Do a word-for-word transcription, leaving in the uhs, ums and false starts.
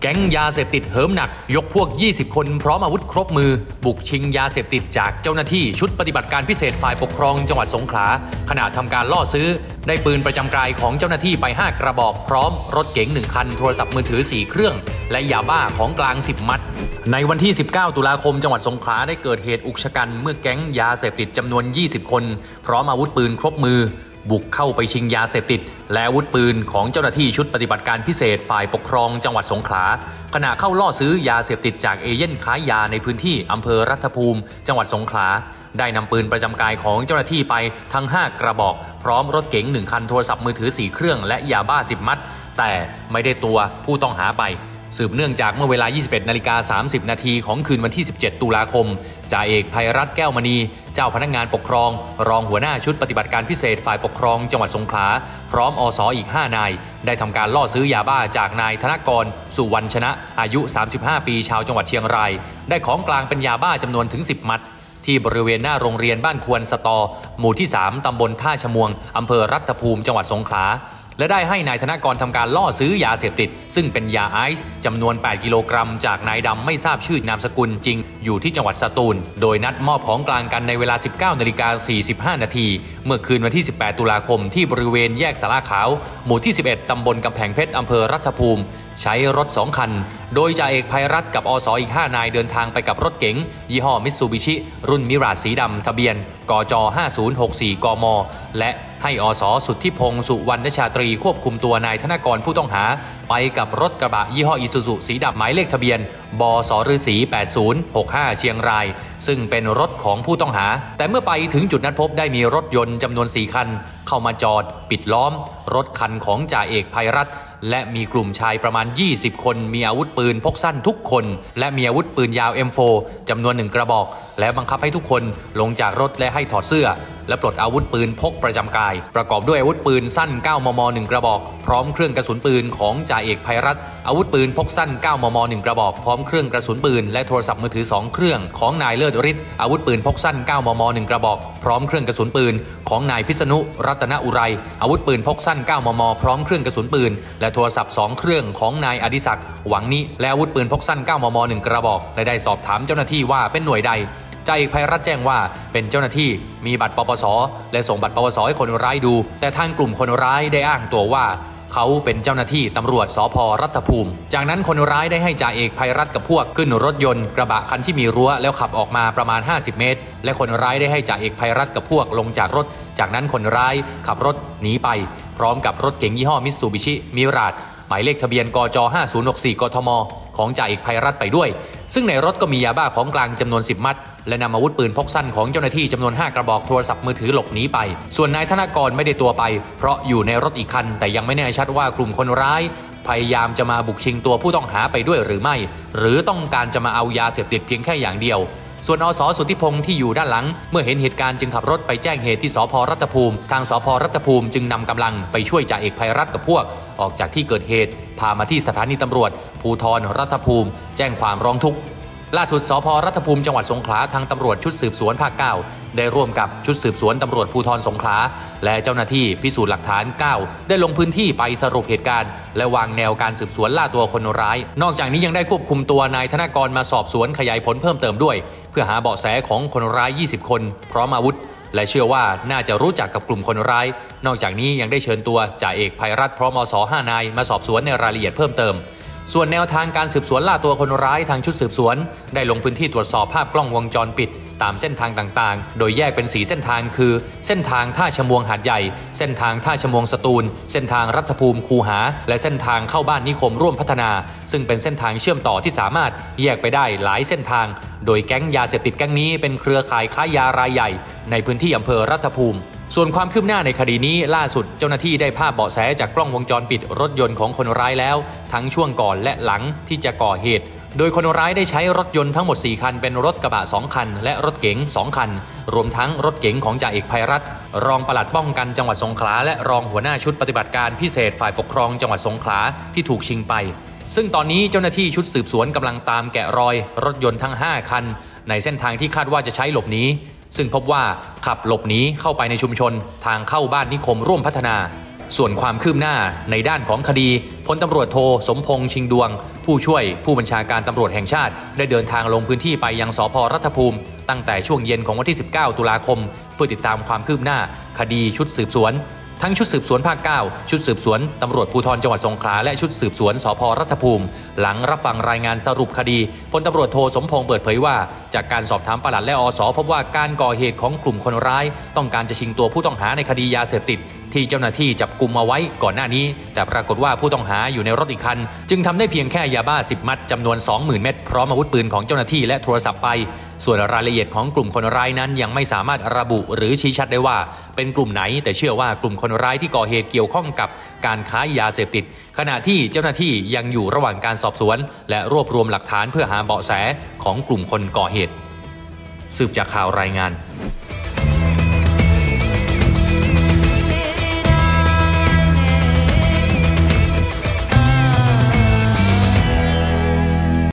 แก๊งยาเสพติดเหิมหนักยกพวกยี่สิบคนพร้อมอาวุธครบมือบุกชิงยาเสพติดจากเจ้าหน้าที่ชุดปฏิบัติการพิเศษฝ่ายปกครองจังหวัดสงขลาขณะทำการล่อซื้อได้ปืนประจำกายของเจ้าหน้าที่ไปห้ากระบอกพร้อมรถเก๋งหนึ่งคันโทรศัพท์มือถือสี่เครื่องและยาบ้าของกลางสิบมัดในวันที่สิบเก้าตุลาคมจังหวัดสงขลาได้เกิดเหตุอุกชะกันเมื่อแก๊งยาเสพติดจำนวนยี่สิบคนพร้อมอาวุธปืนครบมือบุกเข้าไปชิงยาเสพติดและอาวุธปืนของเจ้าหน้าที่ชุดปฏิบัติการพิเศษฝ่ายปกครองจังหวัดสงขลาขณะเข้าล่อซื้อยาเสพติดจากเอเย่นค้ายาในพื้นที่อำเภอรัฐภูมิจังหวัดสงขลาได้นำปืนประจำกายของเจ้าหน้าที่ไปทั้งห้ากระบอกพร้อมรถเก๋งหนึ่งคันโทรศัพท์มือถือสี่เครื่องและยาบ้าสิบมัดแต่ไม่ได้ตัวผู้ต้องหาไปสืบเนื่องจากเมื่อเวลา ยี่สิบเอ็ดนาฬิกาสามสิบนาทีของคืนวันที่สิบเจ็ดตุลาคมจ่าเอกภัยรัตน์แก้วมณีเจ้าพนักงานปกครองรองหัวหน้าชุดปฏิบัติการพิเศษฝ่ายปกครองจังหวัดสงขลาพร้อมอสอีกห้านายได้ทำการล่อซื้อยาบ้าจากนายธนกรสุวรรณชนะอายุสามสิบห้าปีชาวจังหวัดเชียงรายได้ของกลางเป็นยาบ้าจำนวนถึงสิบมัดที่บริเวณหน้าโรงเรียนบ้านควนสตอหมู่ที่สามตำบลท่าชมวงอำเภอรัฐภูมิจังหวัดสงขลาและได้ให้นายธนกรทำการล่อซื้อยาเสพติดซึ่งเป็นยาไอซ์จำนวนแปดกิโลกรัมจากนายดำไม่ทราบชื่อนามสกุลจริงอยู่ที่จังหวัดสตูลโดยนัดมอบของกลางกันในเวลา สิบเก้านาฬิกาสี่สิบห้านาทีเมื่อคืนวันที่สิบแปดตุลาคมที่บริเวณแยกสาราขาวหมู่ที่สิบเอ็ดตำบลกำแพงเพชรอำเภอรัฐภูมิใช้รถสองคันโดยจ่าเอกภัยรัตน์กับอสอีกห้านายเดินทางไปกับรถเก๋งยี่ห้อมิตซูบิชิรุ่นมิราสีดำทะเบียนกจห้าศูนย์หกสี่กมและให้อสสุทธิพงศ์สุวรรณชาตรีควบคุมตัวนายธนกรผู้ต้องหาไปกับรถกระบะยี่ห้ออิซูซุสีดำหมายเลขทะเบียนบสฤษีแปดศูนย์หกห้าเชียงรายซึ่งเป็นรถของผู้ต้องหาแต่เมื่อไปถึงจุดนัดพบได้มีรถยนต์จำนวนสี่คันเข้ามาจอดปิดล้อมรถคันของจ่าเอกภัยรัตน์และมีกลุ่มชายประมาณยี่สิบคนมีอาวุธปืนพกสั้นทุกคนและมีอาวุธปืนยาว เอ็ม โฟร์ จำนวนหนึ่งกระบอกและบังคับให้ทุกคนลงจากรถและให้ถอดเสื้อและปลดอาวุธปืนพกประจำกายประกอบด้วยอาวุธปืนสั้น เก้ามม หนึ่งกระบอกพร้อมเครื่องกระสุนปืนของจ่าเอกภัยรัตน์อาวุธปืนพกสั้น เก้ามม หนึ่งกระบอกพร้อมเครื่องกระสุนปืนและโทรศัพท์มือถือสองเครื่องของนายเลิศฤทธิ์อาวุธปืนพกสั้น เก้ามม หนึ่งกระบอกพร้อมเครื่องกระสุนปืนของนายพิษณุรัตนอุไรอาวุธปืนพกสั้น เก้ามม พร้อมเครื่องกระสุนปืนและโทรศัพท์สองเครื่องของนายอดิศักดิ์หวังนิและอาวุธปืนพกสั้น เก้ามม หนึ่งกระบอกและได้สอบถามเจ้าหน้าที่ว่าเป็นหน่วยใดจ่าเอกภัยรัตน์แจ้งว่าเป็นเจ้าหน้าที่มีบัตรปปสและส่งบัตรปปสให้คนร้ายดูแต่ทางกลุ่มคนร้ายได้อ้างตัวว่าเขาเป็นเจ้าหน้าที่ตำรวจสภ.รัฐภูมิจากนั้นคนร้ายได้ให้จ่าเอกภัยรัตน์กับพวกขึ้นรถยนต์กระบะคันที่มีรั้วแล้วขับออกมาประมาณห้าสิบเมตรและคนร้ายได้ให้จ่าเอกภัยรัตน์กับพวกลงจากรถจากนั้นคนร้ายขับรถหนีไปพร้อมกับรถเก๋งยี่ห้อมิตซูบิชิมิราจหมายเลขทะเบียนกจห้าศูนย์หกสี่กทมของจ่าเอกภัยรัตน์ไปด้วยซึ่งในรถก็มียาบ้าของกลางจำนวนสิบมัดและนำอาวุธปืนพกสั้นของเจ้าหน้าที่จำนวนห้ากระบอกโทรศัพท์มือถือหลบหนีไปส่วนนายธนกรไม่ได้ตัวไปเพราะอยู่ในรถอีกคันแต่ยังไม่แน่ชัดว่ากลุ่มคนร้ายพยายามจะมาบุกชิงตัวผู้ต้องหาไปด้วยหรือไม่หรือต้องการจะมาเอายาเสพติดเพียงแค่อย่างเดียวส่วนอสสุทธิพงศ์ที่อยู่ด้านหลังเมื่อเห็นเหตุการณ์จึงขับรถไปแจ้งเหตุที่สภ.รัฐภูมิทางสภ.รัฐภูมิจึงนำกำลังไปช่วยจ่าเอกภัยรัตน์กับพวกออกจากที่เกิดเหตุพามาที่สถานีตำรวจภูธรรัฐภูมิแจ้งความร้องทุกข์ล่าสุดสภ.รัฐภูมิจังหวัดสงขลาทางตำรวจชุดสืบสวนภาคเก้าได้ร่วมกับชุดสืบสวนตำรวจภูธรสงขลาและเจ้าหน้าที่พิสูจน์หลักฐานเก้าได้ลงพื้นที่ไปสรุปเหตุการณ์และวางแนวการสืบสวนล่าตัวคนร้ายนอกจากนี้ยังได้ควบคุมตัวนายธนกรมาสอบสวนขยายผลเพิ่มเติมด้วยเพื่อหาเบาะแสของคนร้ายยี่สิบคนพร้อมอาวุธและเชื่อว่าน่าจะรู้จักกับกลุ่มคนร้ายนอกจากนี้ยังได้เชิญตัวจ่าเอกภัยรัตน์พร้อมอสห้านายมาสอบสวนในรายละเอียดเพิ่มเติมส่วนแนวทางการสืบสวนล่าตัวคนร้ายทางชุดสืบสวนได้ลงพื้นที่ตรวจสอบภาพกล้องวงจรปิดตามเส้นทางต่างๆโดยแยกเป็นสีเส้นทางคือเส้นทางท่าชมวงหาดใหญ่เส้นทางท่าชมวงสตูลเส้นทางรัฐภูมิคูหาและเส้นทางเข้าบ้านนิคมร่วมพัฒนาซึ่งเป็นเส้นทางเชื่อมต่อที่สามารถแยกไปได้หลายเส้นทางโดยแก๊งยาเสพติดแก๊งนี้เป็นเครือข่ายค้ายารายใหญ่ในพื้นที่อำเภอรัฐภูมิส่วนความคืบหน้าในคดีนี้ล่าสุดเจ้าหน้าที่ได้ภาพเบาะแสจากกล้องวงจรปิดรถยนต์ของคนร้ายแล้วทั้งช่วงก่อนและหลังที่จะก่อเหตุโดยคนร้ายได้ใช้รถยนต์ทั้งหมดสี่คันเป็นรถกระบะสองคันและรถเก๋งสองคันรวมทั้งรถเก๋งของจ่าเอกภัยรัตน์รองปลัดป้องกันจังหวัดสงขลาและรองหัวหน้าชุดปฏิบัติการพิเศษฝ่ายปกครองจังหวัดสงขลาที่ถูกชิงไปซึ่งตอนนี้เจ้าหน้าที่ชุดสืบสวนกำลังตามแกะรอยรถยนต์ทั้งห้าคันในเส้นทางที่คาดว่าจะใช้หลบหนีซึ่งพบว่าขับหลบหนีเข้าไปในชุมชนทางเข้าบ้านนิคมร่วมพัฒนาส่วนความคืบหน้าในด้านของคดีพลตำรวจโทสมพงษ์ชิงดวงผู้ช่วยผู้บัญชาการตำรวจแห่งชาติได้เดินทางลงพื้นที่ไปยังสภ.รัฐภูมิตั้งแต่ช่วงเย็นของวันที่สิบเก้าตุลาคมเพื่อติดตามความคืบหน้าคดีชุดสืบสวนทั้งชุดสืบสวนภาคเก้าชุดสืบสวนตำรวจภูธรจังหวัดสงขลาและชุดสืบสวนสภ.รัฐภูมิหลังรับฟังรายงานสรุปคดีพลตำรวจโทสมพงษ์เปิดเผยว่าจากการสอบถามปลัดและอส.พบว่าการก่อเหตุของกลุ่มคนร้ายต้องการจะชิงตัวผู้ต้องหาในคดียาเสพติดที่เจ้าหน้าที่จับกุมเอาไว้ก่อนหน้านี้แต่ปรากฏว่าผู้ต้องหาอยู่ในรถอีกคันจึงทำได้เพียงแค่ยาบ้าสิบมัดจำนวน สองหมื่น เม็ดพร้อมอาวุธปืนของเจ้าหน้าที่และโทรศัพท์ไปส่วนรายละเอียดของกลุ่มคนร้ายนั้นยังไม่สามารถระบุหรือชี้ชัดได้ว่าเป็นกลุ่มไหนแต่เชื่อว่ากลุ่มคนร้ายที่ก่อเหตุเกี่ยวข้องกับการค้ายาเสพติดขณะที่เจ้าหน้าที่ยังอยู่ระหว่างการสอบสวนและรวบรวมหลักฐานเพื่อหาเบาะแสของกลุ่มคนก่อเหตุสืบจากข่าวรายงาน